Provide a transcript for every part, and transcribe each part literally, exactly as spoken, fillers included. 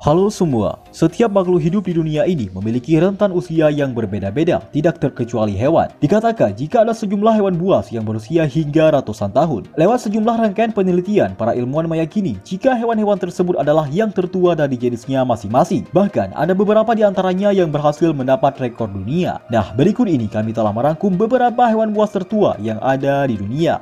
Halo semua, setiap makhluk hidup di dunia ini memiliki rentan usia yang berbeda-beda, tidak terkecuali hewan. Dikatakan jika ada sejumlah hewan buas yang berusia hingga ratusan tahun. Lewat sejumlah rangkaian penelitian, para ilmuwan meyakini jika hewan-hewan tersebut adalah yang tertua dari jenisnya masing-masing. Bahkan ada beberapa di antaranya yang berhasil mendapat rekor dunia. Nah, berikut ini kami telah merangkum beberapa hewan buas tertua yang ada di dunia.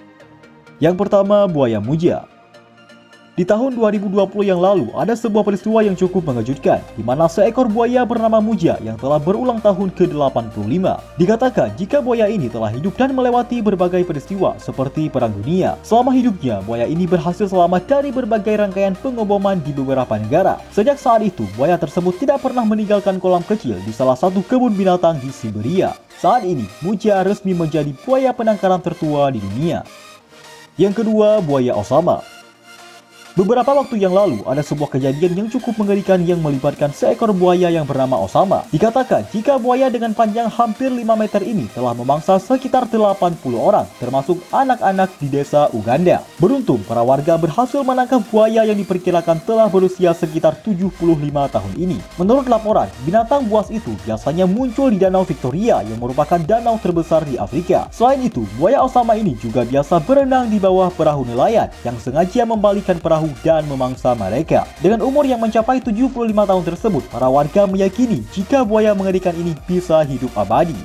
Yang pertama, buaya muja. Di tahun dua ribu dua puluh yang lalu, ada sebuah peristiwa yang cukup mengejutkan, di mana seekor buaya bernama Muja yang telah berulang tahun ke delapan puluh lima. Dikatakan jika buaya ini telah hidup dan melewati berbagai peristiwa seperti Perang Dunia. Selama hidupnya, buaya ini berhasil selamat dari berbagai rangkaian pengoboman di beberapa negara. Sejak saat itu, buaya tersebut tidak pernah meninggalkan kolam kecil di salah satu kebun binatang di Siberia. Saat ini, Muja resmi menjadi buaya penangkaran tertua di dunia. Yang kedua, buaya Osama. Beberapa waktu yang lalu, ada sebuah kejadian yang cukup mengerikan yang melibatkan seekor buaya yang bernama Osama. Dikatakan jika buaya dengan panjang hampir lima meter ini telah memangsa sekitar delapan puluh orang, termasuk anak-anak di desa Uganda. Beruntung, para warga berhasil menangkap buaya yang diperkirakan telah berusia sekitar tujuh puluh lima tahun ini. Menurut laporan, binatang buas itu biasanya muncul di Danau Victoria yang merupakan danau terbesar di Afrika. Selain itu, buaya Osama ini juga biasa berenang di bawah perahu nelayan yang sengaja membalikkan perahu dan memangsa mereka. Dengan umur yang mencapai tujuh puluh lima tahun tersebut, para warga meyakini jika buaya mengerikan ini bisa hidup abadi.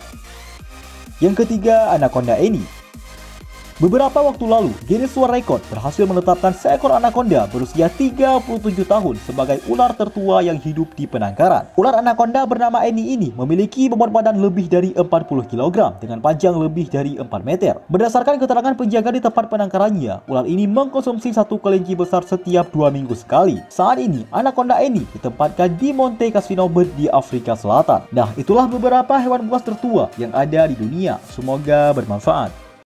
Yang ketiga, Anaconda Annie. Beberapa waktu lalu, Guinness World Record berhasil menetapkan seekor anaconda berusia tiga puluh tujuh tahun sebagai ular tertua yang hidup di penangkaran. Ular anaconda bernama Annie ini memiliki bobot badan lebih dari empat puluh kilogram dengan panjang lebih dari empat meter. Berdasarkan keterangan penjaga di tempat penangkarannya, ular ini mengkonsumsi satu kelinci besar setiap dua minggu sekali. Saat ini, Anaconda Annie ditempatkan di Monte Cassino Bird di Afrika Selatan. Nah, itulah beberapa hewan buas tertua yang ada di dunia. Semoga bermanfaat.